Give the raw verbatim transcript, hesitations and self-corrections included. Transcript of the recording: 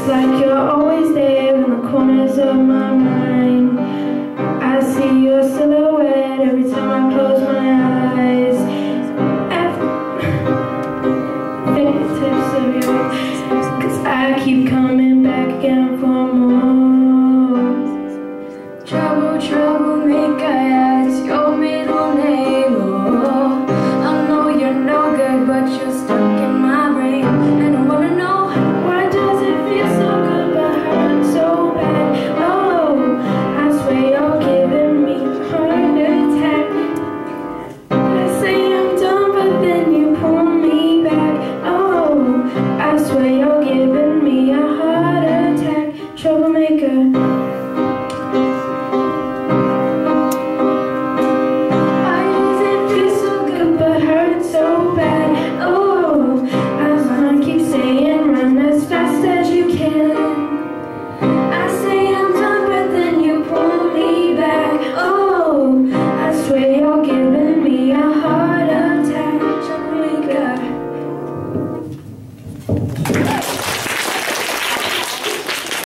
like you're always there in the corners of my mind. I see your silhouette every time I close my eyes. Fingertips of yours, 'cause I keep coming back again for more. Trouble, troublemaker, it's your middle name. Oh, I know you're no good, but you're stuck in my brain. And I wanna know, why does it feel so good but hurt so bad? Oh, I swear you're giving me a heart attack. I say I'm done, but then you pull me back. Oh, I swear you're giving me a heart attack. Troublemaker.